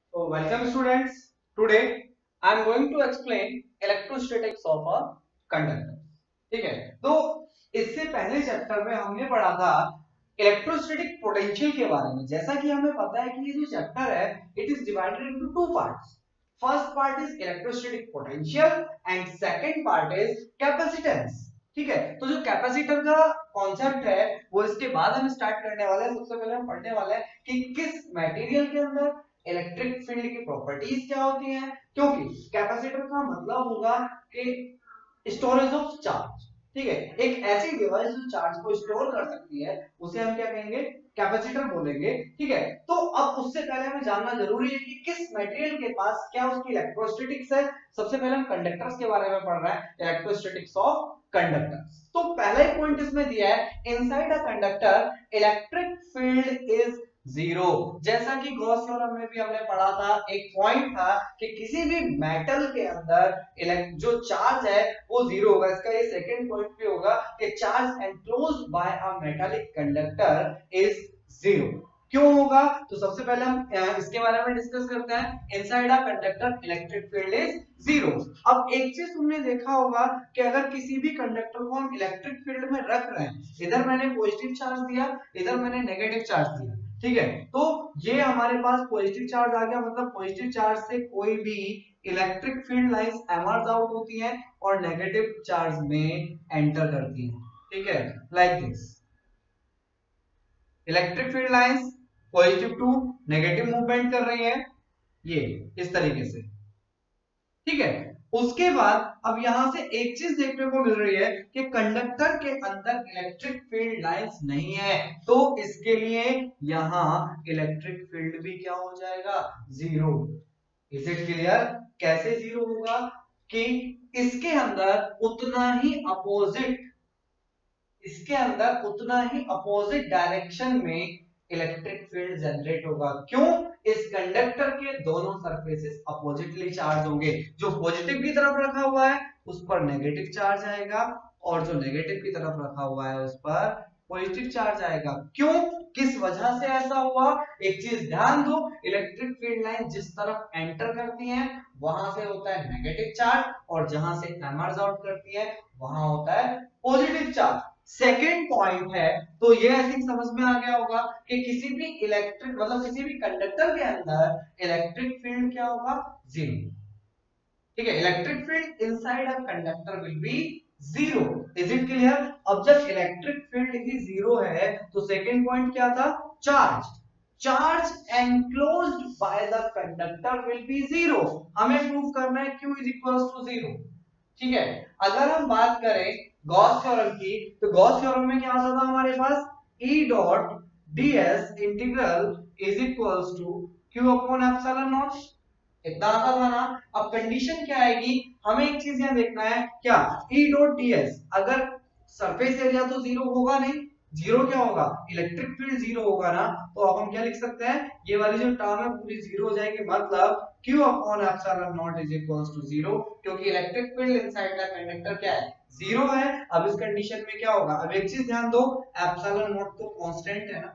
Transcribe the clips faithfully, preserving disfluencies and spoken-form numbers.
So welcome students. Today I am going to explain electrostatics of a conductor. ठीक है, तो इससे पहले चैप्टर में हमने पढ़ा था इलेक्ट्रोस्टैटिक पोटेंशियल के बारे में। जैसा कि हमें पता है कि ये जो चैप्टर है it is divided into two parts. First part is electrostatic potential and second part is capacitance. ठीक है, तो जो कैपेसिटर का कॉन्सेप्ट है वो इसके बाद हम स्टार्ट करने वाले हैं। सबसे पहले हम पढ़ने वाले हैं कि किस मटेरियल के अंदर इलेक्ट्रिक फील्ड की प्रॉपर्टीज क्या होती हैं, क्योंकि कैपेसिटर का मतलब होगा कि स्टोरेज ऑफ चार्ज। ठीक है, एक ऐसी डिवाइस जो चार्ज को स्टोर कर सकती है उसे हम क्या कहेंगे, कैपेसिटर बोलेंगे। ठीक है, तो अब उससे पहले हमें जानना जरूरी है कि किस मटेरियल के पास क्या उसकी इलेक्ट्रोस्टैटिक्स है। सबसे पहले हम कंडक्टर्स के बारे में पढ़ रहे हैं, इलेक्ट्रोस्टैटिक्स ऑफ कंडक्टर्स। तो पहला ही पॉइंट इसमें दिया है, inside a conductor electric field is zero. जैसा कि गॉस थ्योरम में भी हमने पढ़ा था, एक पॉइंट था कि किसी भी मेटल के अंदर जो चार्ज है वो जीरो होगा। इसका ये सेकंड पॉइंट भी होगा कि charge enclosed by a metallic conductor is zero. क्यों होगा, तो सबसे पहले हम इसके बारे में डिस्कस करते हैं। Inside a conductor electric field is zero. अब एक चीज तुमने देखा होगा कि अगर किसी भी कंडक्टर को हम इलेक्ट्रिक फील्ड में रख रहे हैं, इधर मैंने पॉजिटिव चार्ज दिया, इधर मैंने नेगेटिव चार्ज दिया। ठीक है, तो ये हमारे पास पॉजिटिव चार्ज आ गया, मतलब पॉजिटिव चार्ज से कोई भी electric field lines emerge out होती हैं और नेगेटिव चार्ज में एंटर करती हैं। ठीक है, like this electric field lines positive to negative movement कर रही है, ये इस तरीके से। ठीक है, उसके बाद अब यहां से एक चीज देखने को मिल रही है कि कंडक्टर के अंदर इलेक्ट्रिक फील्ड लाइंस नहीं है, तो इसके लिए यहां इलेक्ट्रिक फील्ड भी क्या हो जाएगा, जीरो। Is it clear? कैसे जीरो होगा कि इसके अंदर उतना ही अपोजिट इसके अंदर उतना ही अपोजिट डायरेक्शन में इलेक्ट्रिक फील्ड जनरेट होगा। क्यों? इस कंडक्टर के दोनों सरफेसेस अपोजिटली चार्ज होंगे। जो पॉजिटिव की तरफ रखा हुआ है उस पर नेगेटिव चार्ज आएगा और जो नेगेटिव की तरफ रखा हुआ है उस पर पॉजिटिव चार्ज आएगा। क्यों, किस वजह से ऐसा हुआ? एक चीज ध्यान दो, इलेक्ट्रिक फील्ड लाइन जिस तरफ एंटर करती है वहां से होता है नेगेटिव चार्ज और जहां से एमर्ज आउट करती है वहां होता है पॉजिटिव चार्ज। सेकेंड पॉइंट है, तो ये आई थिंक समझ में आ गया होगा कि किसी भी इलेक्ट्रिक मतलब किसी भी कंडक्टर के अंदर इलेक्ट्रिक फील्ड क्या होगा, जीरो। ठीक है, electric field inside a conductor will be zero. Is it clear? अब जब इलेक्ट्रिक फील्ड ही जीरो है तो सेकेंड पॉइंट क्या था, charge charge enclosed by the conductor will be zero. हमें प्रूव करना है Q is equals to zero. ठीक है, अगर हम बात करें गॉस थ्योरम की, तो गॉस थ्योरम में क्या आता था हमारे पास, E dot ds integral is equals to Q upon epsilon naught, इतना आता था ना। अब कंडीशन क्या आएगी, हमें एक चीज यहां देखना है, क्या E डॉट ds, अगर सरफेस एरिया तो जीरो होगा नहीं, जीरो क्या होगा, इलेक्ट्रिक फील्ड जीरो होगा ना, तो अब हम क्या लिख सकते हैं, ये वाली जो टर्म है पूरी जीरो हो जाएगी, मतलब Q upon epsilon naught is equals to zero, क्योंकि electric field inside the conductor क्या है, जीरो है। अब इस कंडीशन में क्या होगा, अब एक चीज ध्यान दो, एप्सिलॉन नॉट तो कांस्टेंट है ना,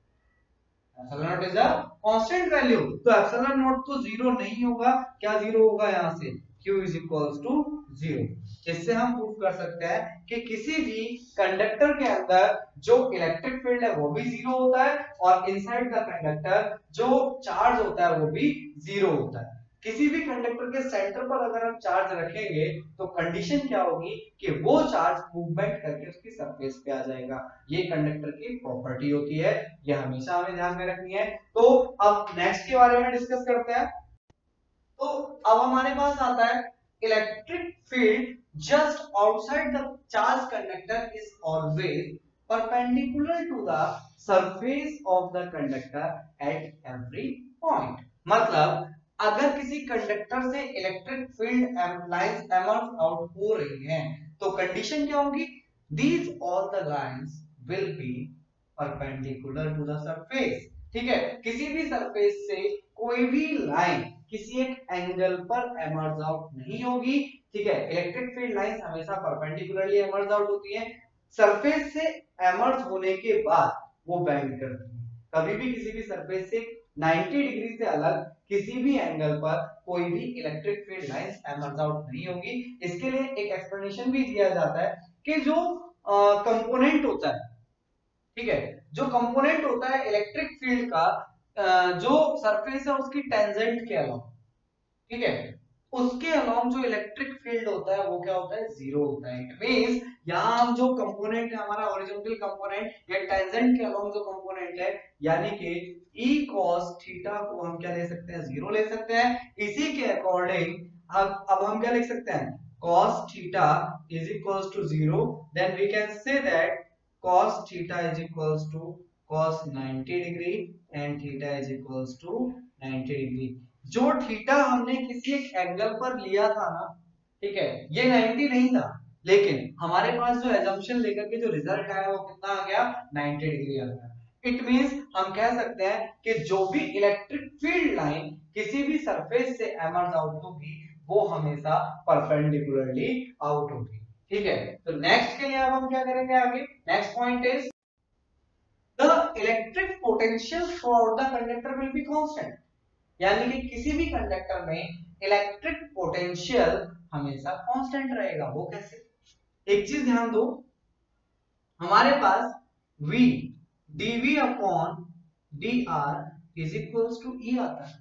epsilon naught is a constant value, तो एप्सिलॉन नॉट तो जीरो नहीं होगा, क्या जीरो होगा यहां से, Q is equals to zero. इससे हम प्रूव कर सकते हैं कि किसी भी कंडक्टर के अंदर जो इलेक्ट्रिक फील्ड है वो भी जीरो होता है और इनसाइड द कंडक्टर जो चार्ज होता है वो भी जीरो होता है। किसी भी कंडक्टर के सेंटर पर अगर हम चार्ज रखेंगे तो कंडीशन क्या होगी कि वो चार्ज मूवमेंट करके उसकी सरफेस पे आ जाएगा। ये कंडक्टर की प्रॉपर्टी होती है, ये हमेशा हमें ध्यान में रखनी है। तो अब नेक्स्ट के बारे में डिस्कस करते हैं। तो अब हमारे पास आता है electric field just outside the charge conductor is always perpendicular to the surface of the conductor at every point. मतलब अगर किसी कंडक्टर से electric field lines emerge out हो रही हैं तो कंडीशन क्या होगी, these all the lines will be perpendicular to the surface। ठीक है, किसी भी सरफेस से कोई भी लाइन किसी एक एंगल पर एमर्ज आउट नहीं होगी। ठीक है, इलेक्ट्रिक फील्ड लाइंस हमेशा परपेंडिकुलरली एमर्ज आउट होती हैं, सरफेस से एमर्ज होने के बाद वो बेंड करती है। कभी भी किसी भी सरफेस से नब्बे डिग्री से अलग किसी भी एंगल पर कोई भी electric field lines emerge out नहीं होगी। इसके लिए एक एक्सप्लेनेशन भी दिया जाता है कि जो कंपोनेंट uh, होता है, ठीक है, जो कंपोनेंट होता है इलेक्ट्रिक फील्ड का, uh, जो सरफेस है उसकी टेंजेंट के अलावा, ठीक है, उसके अलोंग जो इलेक्ट्रिक फील्ड होता है वो क्या होता है, जीरो होता है। इट मींस यहां हम जो कंपोनेंट है हमारा हॉरिजॉन्टल कंपोनेंट या टेंजेंट के अलोंग जो कंपोनेंट है, यानी कि E cos थीटा को हम क्या ले सकते हैं, जीरो ले सकते हैं। इसी के अकॉर्डिंग अब अब हम क्या लिख सकते हैं, cos theta is equals to zero, then we can say that cos theta is equals to cos ninety degree and theta is equals to ninety degree. जो थीटा हमने किसी एक एंगल पर लिया था ना, ठीक है, ये नब्बे नहीं था, लेकिन हमारे पास जो एजम्पशन लेकर के जो रिजल्ट आया वो कितना आ गया, नब्बे डिग्री आ गया। इट मींस हम कह सकते हैं कि जो भी इलेक्ट्रिक फील्ड लाइन किसी भी सरफेस से एमर्ज आउट होगी वो हमेशा परपेंडिकुलरली आउट होगी। ठीक है, तो नेक्स्ट के लिए अब हम क्या करेंगे आगे, next point is the electric potential for the conductor will be constant, यानी कि किसी भी कंडक्टर में इलेक्ट्रिक पोटेंशियल हमेशा कांस्टेंट रहेगा। वो कैसे, एक चीज ध्यान दो, हमारे पास v dv upon dr is equals to e आता है।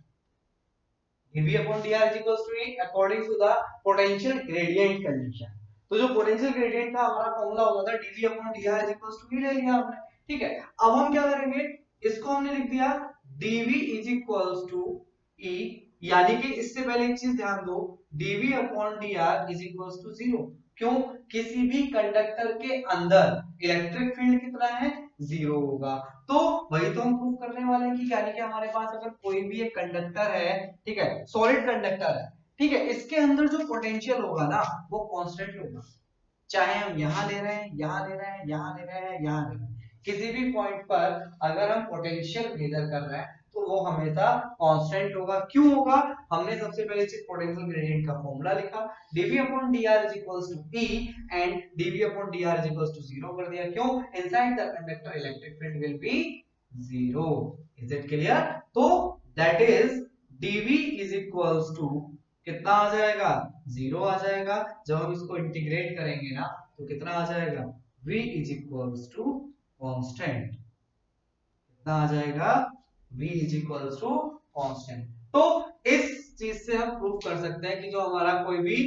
dv upon dr is equals to e according to the potential gradient condition. तो जो पोटेंशियल ग्रेडियंट का हमारा फॉर्मूला होता था dv upon dr is equals to e ले लिया हमने। ठीक है, अब हम क्या करेंगे, इसको हमने लिख दिया dv is equals to e, यानी कि इससे पहले एक चीज ध्यान दो, dv upon dr is equals to zero. क्यों, किसी भी कंडक्टर के अंदर इलेक्ट्रिक फील्ड कितना है, जीरो होगा। तो वही तो हम प्रूव करने वाले हैं कि यानी कि हमारे पास अगर कोई भी एक कंडक्टर है, ठीक है, सॉलिड कंडक्टर है, ठीक है, इसके अंदर जो पोटेंशियल होगा ना वो कांस्टेंट होगा, चाहे हम यहां ले रहे हैं, यहां ले रहे हैं, यहां ले रहे हैं, यहां ले रहे हैं, किसी भी पॉइंट पर अगर हम पोटेंशियल मेजर कर रहे हैं तो वो हमेशा कांस्टेंट होगा। क्यों होगा, हमने सबसे पहले चीज पोटेंशियल ग्रेडियंट का फॉर्मूला लिखा, dv upon dr is equals to e and dv upon dr is equals to zero कर दिया। क्यों, inside the conductor electric field will be zero. Is it clear? तो that is dv is equals to कितना आ जाएगा, zero आ जाएगा। जब हम इसको इंटीग्रेट करेंगे ना तो कितना आ जाएगा, v is equals to constant, कितना आ जाएगा, v is equals to constant. तो इस चीज से हम प्रूव कर सकते हैं कि जो हमारा कोई भी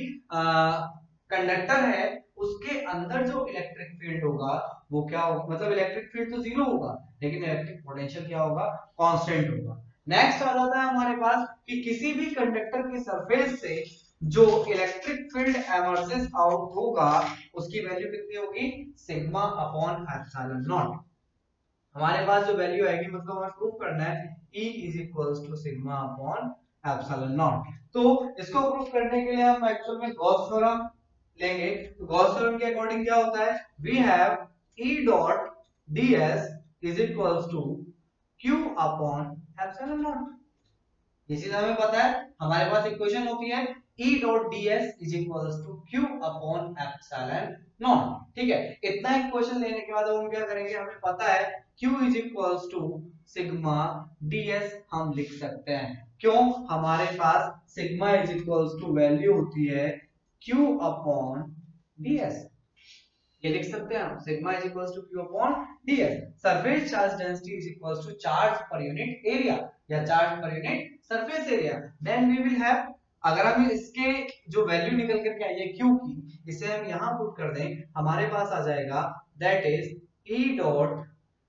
कंडक्टर है उसके अंदर जो इलेक्ट्रिक फील्ड होगा वो क्या होगा, मतलब इलेक्ट्रिक फील्ड तो जीरो होगा लेकिन इलेक्ट्रिक पोटेंशियल क्या होगा, कांस्टेंट होगा। नेक्स्ट आ जाता है हमारे पास कि किसी भी कंडक्टर की सरफेस से जो इलेक्ट्रिक फील्ड एमर्जेस आउट होगा उसकी वैल्यू कितनी होगी, सिग्मा अपॉन एप्सिलॉन नॉट। हमारे पास जो वैल्यू आएगी, मतलब हमें प्रूव करना है E is equals to sigma upon epsilon naught. तो इसको प्रूव करने के लिए हम एक्चुअल में गॉस थ्योरम लेंगे। तो गॉस थ्योरम के अकॉर्डिंग क्या होता है, we have E dot ds is equals to Q upon epsilon naught. ये चीज हमें पता है, हमारे पास इक्वेशन होती है E dot ds is equals to Q upon epsilon naught. ठीक है, इतना इक्वेशन लेने के बाद हम क्या करेंगे, हमें पता है Q is equals to sigma ds हम लिख सकते हैं। क्यों, हमारे पास sigma is equals to value होती है Q अपॉन ds, ये लिख सकते हैं हम, sigma is equals to Q upon ds। Surface charge density is equals to charge per unit area या charge per unit surface area. Then we will have, अगर हम इसके जो वैल्यू निकल करके आई है Q की, इसे हम यहां पुट कर दें, हमारे पास आ जाएगा that is E dot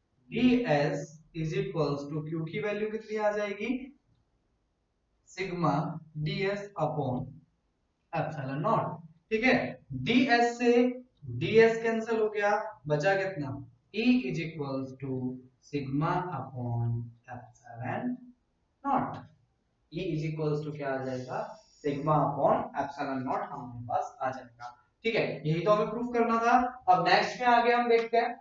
ds is equals to Q की वैल्यू कितनी आ जाएगी, sigma ds upon epsilon naught. ठीक है, ds से ds कैंसिल हो गया, बचा कितना, E is equals to sigma upon epsilon naught. E is equals to क्या आ जाएगा, सिग्मा अपॉन एप्सिलॉन नॉट हमारे पास आ जाएगा। ठीक है, यही तो हमें प्रूफ करना था। अब नेक्स्ट में आगे हम देखते हैं,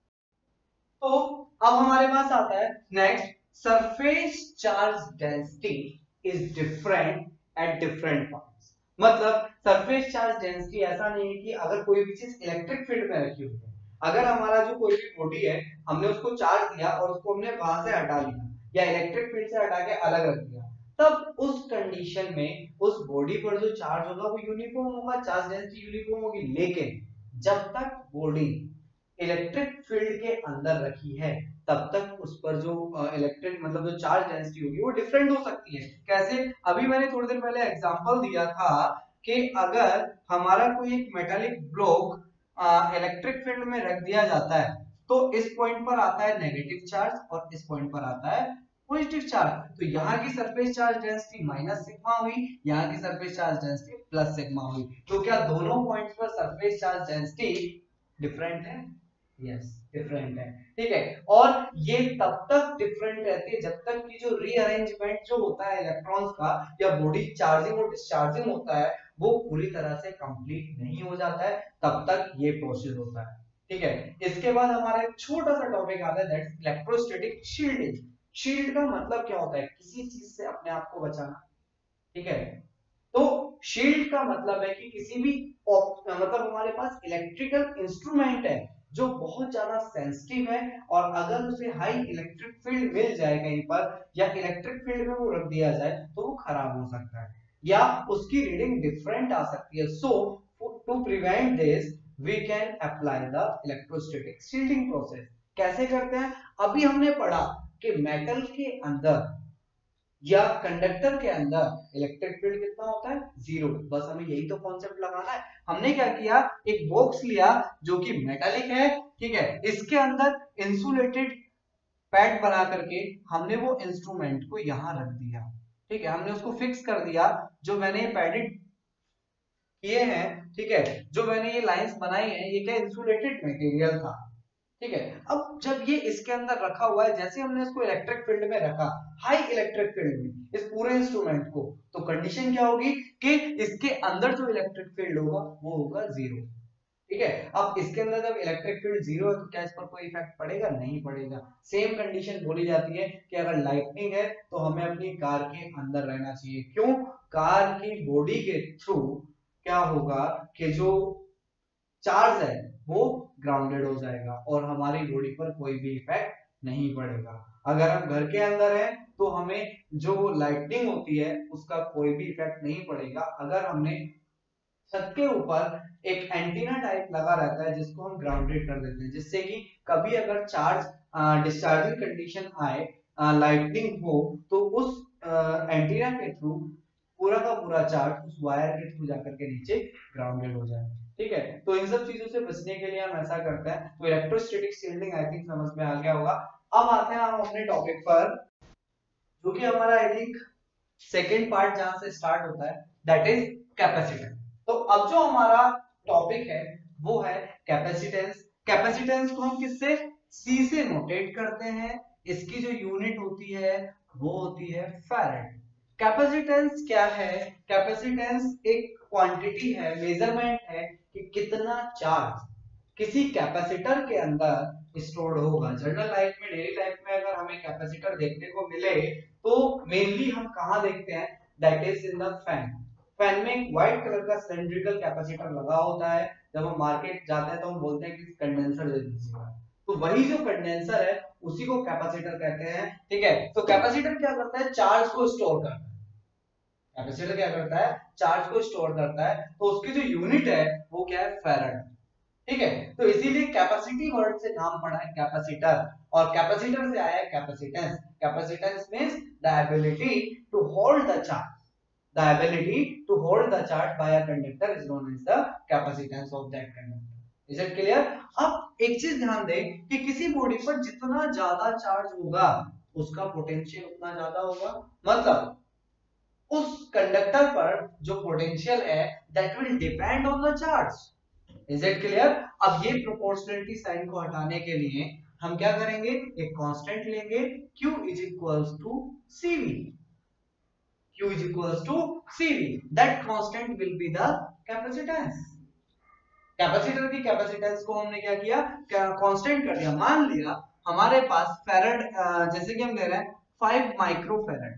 तो अब हमारे पास आता है next, surface charge density is different at different points. मतलब सरफेस चार्ज डेंसिटी ऐसा नहीं है कि अगर कोई भी चीज इलेक्ट्रिक फील्ड में रखी हुई है, अगर हमारा जो कोई भी बॉडी है हमने उसको चार्ज दिया और उसको हमने वहां से हटा लिया, या इलेक्ट्रिक फील्ड से हटा के अलग रख दिया, तब उस कंडीशन में उस बॉडी पर जो चार्ज होगा वो यूनिफॉर्म होगा, चार्ज डेंसिटी यूनिफॉर्म होगी। लेकिन जब तक बॉडी इलेक्ट्रिक फील्ड के अंदर रखी है तब तक उस पर जो इलेक्ट्रिक मतलब जो चार्ज डेंसिटी होगी वो डिफरेंट हो सकती है। कैसे? अभी मैंने थोड़ी देर पहले एग्जांपल दिया था कि अगर हमारा कोई एक मेटालिक ब्लॉक इलेक्ट्रिक फील्ड में रख दिया जाता है तो इस पॉइंट पर आता है नेगेटिव चार्ज और इस पॉइंट पर आता है पॉजिटिव चार्ज। तो यहाँ की surface charge density minus sigma हुई, यहाँ की surface charge density plus sigma हुई। तो क्या दोनों पॉइंट्स पर सरफेस चार्ज डेंसिटी डिफरेंट है? यस, डिफरेंट है। ठीक है, और ये तब तक डिफरेंट रहती है जब तक कि जो रीअरेंजमेंट जो होता है इलेक्ट्रॉन्स का या बॉडी चार्जिंग और डिस्चार्जिंग होता है वो पूरी तरह से कंप्लीट नहीं हो जाता है, तब तक ये प्रोसेस होता है। ठीक है, इसके बाद हमारा एक छोटा सा टॉपिक आता है दैट्स इलेक्ट्रोस्टैटिक शील्डिंग। शील्ड का मतलब क्या होता है? किसी चीज से अपने आप को बचाना। ठीक है, तो शील्ड का मतलब है कि किसी भी मतलब हमारे पास इलेक्ट्रिकल इंस्ट्रूमेंट है जो बहुत ज्यादा सेंसिटिव है और अगर उसे हाई इलेक्ट्रिक फील्ड मिल जाए कहीं पर या इलेक्ट्रिक फील्ड में वो रख दिया जाए तो वो खराब हो सकता है या उसकी रीडिंग डिफरेंट आ सकती है। So to prevent this we can apply the electrostatic shielding process. कैसे करते हैं? अभी हमने पढ़ा कि मेटल के अंदर या कंडक्टर के अंदर इलेक्ट्रिक फील्ड कितना होता है? जीरो। बस हमें यही तो कॉन्सेप्ट लगाना है। हमने क्या किया, एक बॉक्स लिया जो कि मेटालिक है, ठीक है, इसके अंदर इंसुलेटेड पैड बना करके हमने वो इंस्ट्रूमेंट को यहां रख दिया। ठीक है, हमने उसको फिक्स कर दिया। जो मैंने पैडेड किए हैं, ठीक है, जो मैंने ये लाइंस बनाई हैं, ये क्या इंसुलेटेड मटेरियल था। ठीक है, अब जब ये इसके अंदर रखा हुआ है, जैसे हमने इसको इलेक्ट्रिक फील्ड में रखा, हाई इलेक्ट्रिक फील्ड में इस पूरे इंस्ट्रूमेंट को, तो कंडीशन क्या होगी कि इसके अंदर जो इलेक्ट्रिक फील्ड होगा वो होगा जीरो। ठीक है, अब इसके अंदर जब इलेक्ट्रिक फील्ड जीरो है तो क्या इस पर कोई इफेक्ट पड़ेगा? नहीं पड़ेगा। सेम कंडीशन बोली जाती है कि अगर लाइटनिंग है तो हमें अपनी कार के अंदर रहना चाहिए। क्यों? कार की बॉडी के थ्रू क्या होगा कि जो चार्ज है वो ग्राउंडेड हो जाएगा और हमारी बॉडी पर कोई भी इफेक्ट नहीं पड़ेगा। अगर हम घर के अंदर हैं तो हमें जो लाइटनिंग होती है उसका कोई भी इफेक्ट नहीं पड़ेगा। अगर हमने छत के ऊपर एक एंटीना टाइप लगा रहता है जिसको हम ग्राउंडेड कर देते हैं, जिससे कि कभी अगर चार्ज डिस्चार्जिंग कंडीशन आए, लाइटनिंग हो, तो उस एंटीना के थ्रू पूरा का पूरा चार्ज उस वायर के थ्रू जाकर के नीचे ग्राउंडेड हो जाए। ठीक है, तो इन सब चीजों से बचने के लिए हम ऐसा करते हैं। तो इलेक्ट्रोस्टैटिक शील्डिंग आई थिंक समझ में आ गया होगा। अब आते हैं हम अपने टॉपिक पर, जो कि हमारा आई थिंक सेकंड पार्ट जहां से स्टार्ट होता है, दैट इज कैपेसिटेंस। तो अब जो हमारा टॉपिक है वो है कैपेसिटेंस। कैपेसिटेंस को हम किससे? सी से नोटेट करते हैं। इसकी जो यूनिट होती है वो होती है फैराड। कैपेसिटेंस क्या है? कैपेसिटेंस एक क्वांटिटी है, मेजरमेंट है कि कितना चार्ज किसी कैपेसिटर के अंदर स्टोर्ड होगा। जनरल लाइफ में, डेली लाइफ में अगर हमें कैपेसिटर देखने को मिले तो मेनली हम कहां देखते हैं? That is in the fan. Fan में एक व्हाइट कलर का सिलेंड्रिकल कैपेसिटर लगा होता है। जब हम मार्केट जाते हैं तो हम बोलते हैं कि कंडेंसर दे दीजिएगा, तो वही जो कंडेंसर है उसी को कैपेसिटर कहते हैं। ठीक है, तो कैपेसिटर क्या करता है? चार्ज को स्टोर करता है। कैपेसिटर क्या करता है? चार्ज को स्टोर करता है। तो उसकी जो यूनिट है वो क्या है? फैराड। ठीक है, तो इसीलिए कैपेसिटी वर्ड से नाम पड़ा है कैपेसिटर, और कैपेसिटर से आया है capacitance. Capacitance means the ability to hold the charge. The ability to hold the charge by a conductor is known as the capacitance of that conductor. Is it clear? अब एक चीज ध्यान दें कि किसी बॉडी पर जितना ज्यादा चार्ज होगा उसका पोटेंशियल उतना ज्यादा होगा। मतलब उस कंडक्टर पर जो पोटेंशियल है that will depend on the charge. Is it clear? अब ये प्रोपोर्शनलिटी साइन को हटाने के लिए हम क्या करेंगे? एक कांस्टेंट लेंगे, Q is equals to C V. Q is equals to C V. That constant will be the capacitance. Capacitor की कैपेसिटेंस को हमने क्या किया? कांस्टेंट कर दिया। मान लिया हमारे पास फैराड, जैसे कि हम ले रहे हैं फाइव माइक्रोफैराड।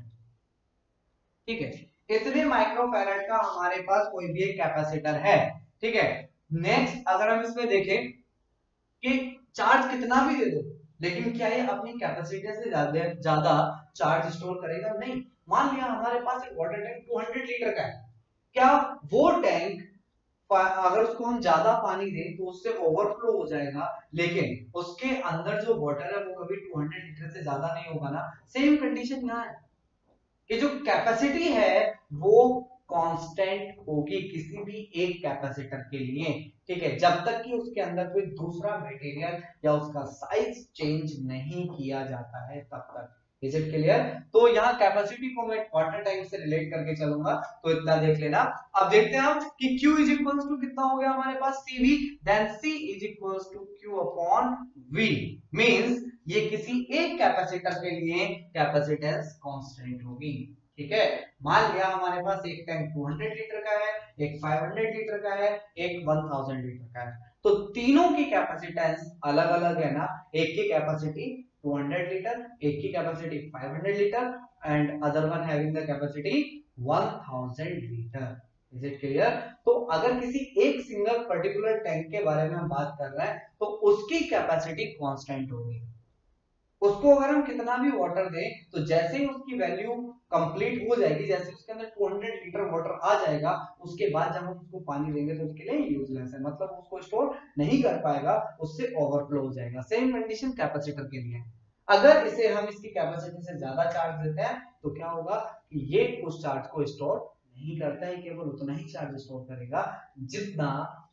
ठीक है, इतने माइक्रोफैराड का हमारे पास कोई भी एक कैपेसिटर है। ठीक है, नेक्स्ट अगर हम इसमें देखें कि चार्ज कितना भी दे दो, लेकिन क्या ये अपनी कैपेसिटी से ज्यादा ज्यादा चार्ज स्टोर करेगा? नहीं। मान लिया हमारे पास एक वाटर टैंक दो सौ लीटर का है, क्या वो टैंक अगर उसको हम ज्यादा पानी दें तो उससे ओवरफ्लो हो जाएगा, लेकिन उसके अंदर जो वाटर है वो कभी दो सौ लीटर से ज्यादा नहीं होगा ना। सेम कंडीशन यहाँ है कि जो कैपेसिटी है वो कांस्टेंट होगी किसी भी एक कैपेसिटर के लिए, ठीक है, जब तक कि उसके अंदर कोई दूसरा मटेरियल या उसका साइज चेंज नहीं किया जाता है तब तक। Is it clear? तो यहाँ कैपेसिटी को मैं वाटर टैंक से रिलेट करके चलूंगा, तो इतना देख लेना। अब देखते हैं हम कि Q इज इक्वल्स टू कितना हो गया हमारे पास C V, then C is equals to Q upon V, means ये किसी एक कैपेसिटर के लिए कैपेसिटेंस कांस्टेंट होगी, ठीक है। मान लिया हमारे पास एक टैंक दो सौ लीटर का है, एक पाँच सौ लीटर का है, एक हज़ार लीटर का है, तो तीनों की कैपेसिटेंस अलग अलग है ना। एक की कैपेसिटी दो सौ लीटर, एक की कैपेसिटी पाँच सौ litre and other one having the capacity हज़ार लीटर। Is it clear? तो अगर किसी एक सिंगल पर्टिकुलर टैंक के बारे में हम बात कर रहे हैं तो उसकी कैपेसिटी कांस्टेंट होगी। उसको अगर हम कितना भी वाटर दें तो जैसे ही उसकी वैल्यू कंप्लीट हो जाएगी, जैसे उसके अंदर दो सौ लीटर वाटर आ जाएगा, उसके बाद जब हम उसको पानी देंगे तो उसके लिए यूजलेस है, मतलब उसको स्टोर नहीं कर पाएगा, उससे ओवरफ्लो हो जाएगा। सेम कंडीशन कैपेसिटर के लिए। अगर इसे हम इसकी कैपेसिटी से ज्यादा चार्ज देते हैं तो क्या होगा कि ये उस चार्ज को स्टोर नहीं करता है, केवल उतना ही चार्ज स्टोर करेगा जितना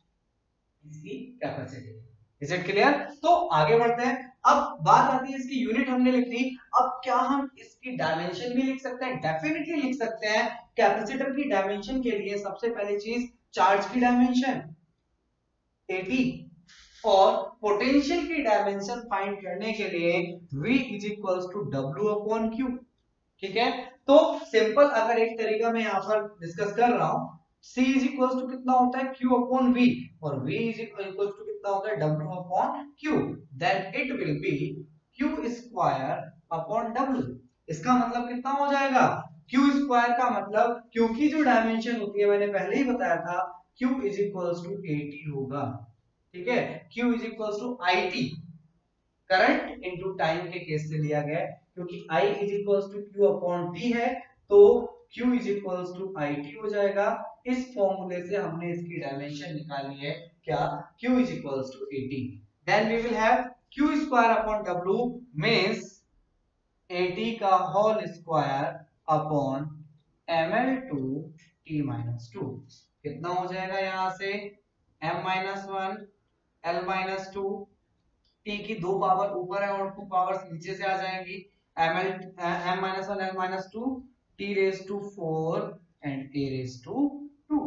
इसकी कैपेसिटी। Is it clear? तो आगे बढ़ते हैं। अब बात आती है इसकी यूनिट हमने लिख ली, अब क्या हम इसकी डायमेंशन भी लिख सकते हैं? डेफिनेटली लिख सकते हैं। कैपेसिटर की डायमेंशन के लिए सबसे पहली चीज चार्ज की डायमेंशन अस्सी, और पोटेंशियल की डायमेंशन फाइंड करने के लिए V is equals to W upon Q, ठीक है। तो सिंपल अगर एक तरीका मैं यहाँ पर डिस्कस कर रहा हूं, C इज इक्वल्स टू कितना होता है Q अपॉन V, और V इज इक्वल्स टू कितना होता है W upon Q, then it will be Q square upon W। इसका मतलब कितना हो जाएगा? Q स्क्वायर का मतलब, क्योंकि जो डायमेंशन होती है मैंने पहले ही बताया था, Q इज इक्वल्स टू अस्सी होगा, ठीक है। Q is equals to I T, current into time के केस से लिया गया है, क्योंकि I is equals to Q upon T है, तो Q is equals to I T हो जाएगा। इस फॉर्मूले से हमने इसकी डायमेंशन निकाली है, क्या? Q इज इक्वल्स टू अस्सी, then we will have Q square upon W means अस्सी का whole square upon M L two T minus two. कितना हो जाएगा यहां से? M minus one, L minus two, T की दो पावर ऊपर है और टू पावर्स नीचे से आ जाएंगी, M L M minus one, L minus two, T raise to four and A raised to two.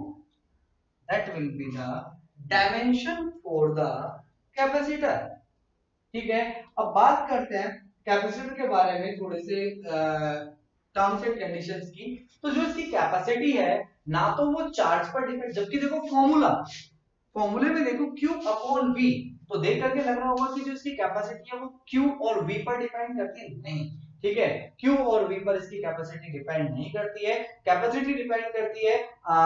That will be the dimension for the capacitor. ठीक है। अब बात करते हैं कैपेसिटर के बारे में थोड़े से टर्म्स एंड कंडीशंस की। तो जो इसकी कैपेसिटी है ना तो वो चार्ज पर डिपेंड, जबकि देखो फॉर्मूला फॉर्मूले में देखो Q अपॉन V, तो देख करके लग रहा होगा कि जो इसकी कैपेसिटी है वो Q और V पर डिपेंड करती है, नहीं, ठीक है। Q और V पर इसकी कैपेसिटी डिपेंड नहीं करती है। कैपेसिटी डिपेंड करती है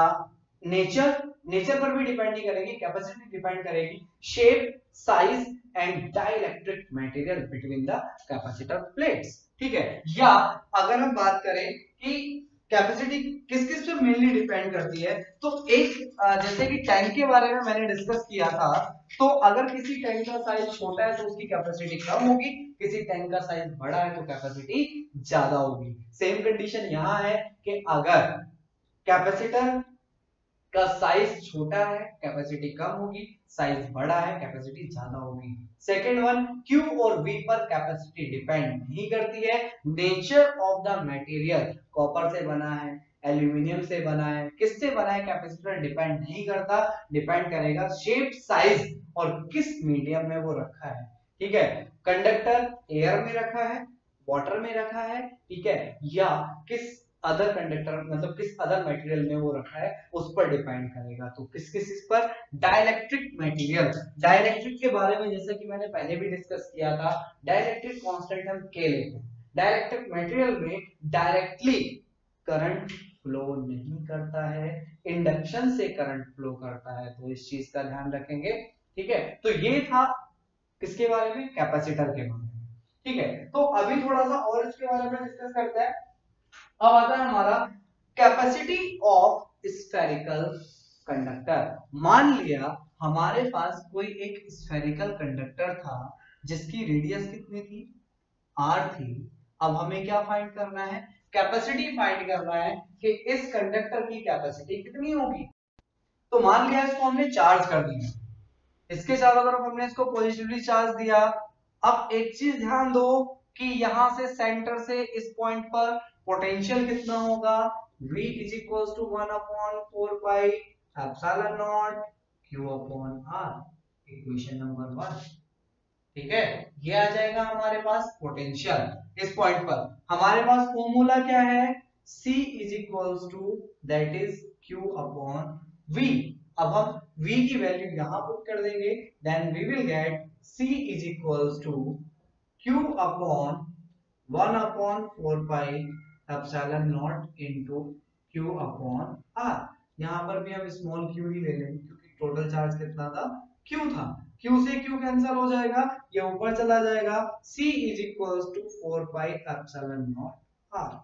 नेचर नेचर पर भी डिपेंड नहीं करेगी, कैपेसिटी डिपेंड करेगी shape, size and dielectric material between the capacitor plates, ठीक है। या अगर हम बात करें कि कैपेसिटी किस किस पे मेनली डिपेंड करती है, तो एक जैसे कि टैंक के बारे में मैंने डिस्कस किया था, तो अगर किसी टैंक का साइज छोटा है तो उसकी कैपेसिटी कम होगी, किसी टैंक का साइज बड़ा है तो कैपेसिटी ज्यादा होगी। सेम कंडीशन यहाँ है कि अगर कैपेसिटर का साइज छोटा है कैपेसिटी कम होगी, साइज बड़ा है कैपेसिटी ज्यादा होगी। सेकेंड वन, Q और V पर कैपेसिटी डिपेंड नहीं करती है। Nature of the material, copper से बना है, एल्यूमिनियम से बना है, किससे बना है कैपेसिटर डिपेंड नहीं करता, डिपेंड करेगा शेप, साइज और किस मीडियम में वो रखा है, ठीक है। कंडक्टर एयर में रखा है, वाटर में रखा है, ठीक है, या किस अदर कंडक्टर मतलब किस अदर मटेरियल में वो रखा है उस पर डिपेंड करेगा। तो किस किस इस पर? Dielectric material. डाइलेक्ट्रिक के बारे में जैसे कि मैंने पहले भी डिस्कस किया था, डाइलेक्ट्रिक कांस्टेंट हम K लेते हैं। डाइलेक्ट्रिक मटेरियल में डायरेक्टली करंट फ्लो नहीं करता है, इंडक्शन से करंट फ्लो करता है, तो इस चीज का ध्यान रखेंगे, ठीक है। तो ये था किसके बारे में? कैपेसिटर के बारे में। ठीक है, तो अभी थोड़ा सा और इसके बारे में डिस्कस करते हैं। अब आता है हमारा कैपेसिटी ऑफ स्फेरिकल कंडक्टर। मान लिया हमारे पास कोई एक स्फेरिकल कंडक्टर था जिसकी रेडियस कितनी थी, आर थी। अब हमें क्या फाइंड करना है, कैपेसिटी फाइंड करना है कि इस कंडक्टर की कैपेसिटी कितनी होगी। तो मान लिया इसको हमने चार्ज कर दिया, इसके चारों तरफ हमने इसको पॉजिटिवली चार्ज दिया। अब एक चीज ध्यान दो कि यहां से सेंटर से इस पॉइंट पर पोटेंशियल कितना होगा, v is equal to one upon four pi epsilon naught q upon r, equation number one. ठीक है, ये आ जाएगा हमारे पास पोटेंशियल। इस पॉइंट पर हमारे पास फॉर्मूला क्या है, c is equal to that is q upon v। अब हम v की वैल्यू यहां पुट कर देंगे, then we will get c is equal to q upon one upon four pi epsilon naught into q upon r। यहां पर भी हम स्मॉल q ही ले लेंगे क्योंकि टोटल चार्ज कितना था, q था। q से q कैंसिल हो जाएगा, ये ऊपर चला जाएगा। c is equal to four pi epsilon naught r।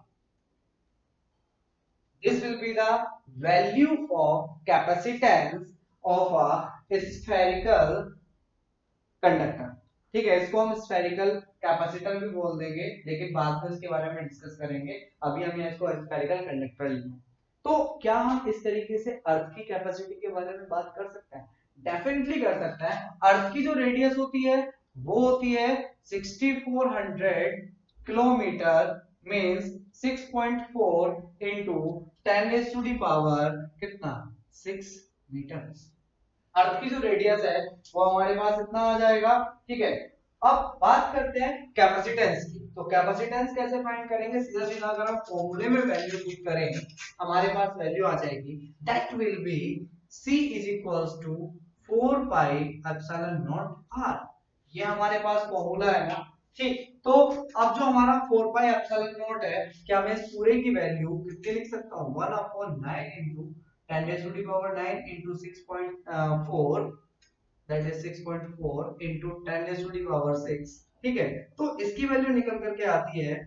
This will be the value of capacitance of a spherical conductor। ठीक है, इसको हम स्फेरिकल कैपेसिटर भी बोल देंगे, लेकिन बाद में इसके बारे में डिस्कस करेंगे। अभी हम इसको स्फेरिकल कंडक्टर लेंगे। तो क्या हम इस तरीके से अर्थ की कैपेसिटी के बारे में बात कर सकते हैं? डेफिनेटली कर सकते हैं। अर्थ की जो रेडियस होती है वो होती है sixty four hundred kilometre, means six point four into ten raised to the power कितना, सिक्स मीटर। अर्थ की जो रेडियस है वो हमारे पास इतना आ जाएगा। ठीक है, अब बात करते हैं कैपेसिटेंस की। तो कैपेसिटेंस कैसे फाइंड करेंगे, सीधा सीधा अगर हम फॉर्मूले में वैल्यू पुट करें हमारे पास वैल्यू आ जाएगी, that will be c is equals to four pi epsilon naught r। ये हमारे पास फॉर्मूला है ना। ठीक, तो अब जो हमारा फोर पाई एप्सिलॉन नॉट है, क्या मैं इस पूरे की वैल्यू कितनी लिख सकता हूँ, one upon nine into ten raised to the power nine into six point four, that is six point four into ten raised to the power six. ठीक है, तो इसकी वैल्यू निकल करके आती है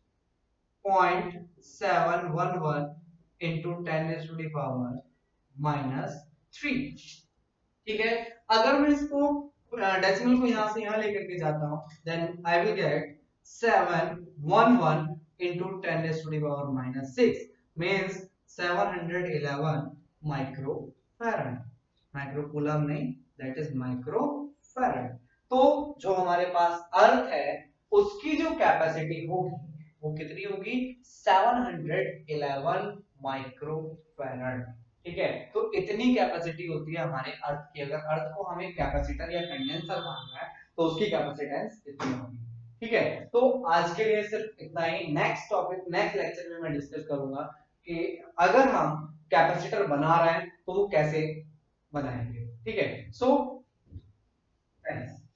point seven one one into ten raised to the power minus three. ठीक है, अगर मैं इसको डेसिमल को यहां से यहां लेकर के जाता हूं, then I will get seven one one into ten raised to the power minus six, means seven hundred eleven microfarad. Microcoulomb नहीं, दैट इज माइक्रोफैरड। तो जो हमारे पास अर्थ है उसकी जो कैपेसिटी होगी वो कितनी होगी, सेवन हंड्रेड इलेवन माइक्रोफैरड। ठीक है, तो इतनी कैपेसिटी होती है हमारे अर्थ की। अगर अर्थ को हमें कैपेसिटर या कंडेंसर मानना है तो उसकी कैपेसिटेंस इतनी होगी। ठीक है, तो आज के लिए सिर्फ इतना ही। नेक्स्ट टॉपिक नेक्स्ट लेक्चर में मैं डिस्कस करूंगा कि अगर हम कैपेसिटर बना रहे हैं तो वो कैसे बनाएंगे। ठीक है, सो थैंक्स।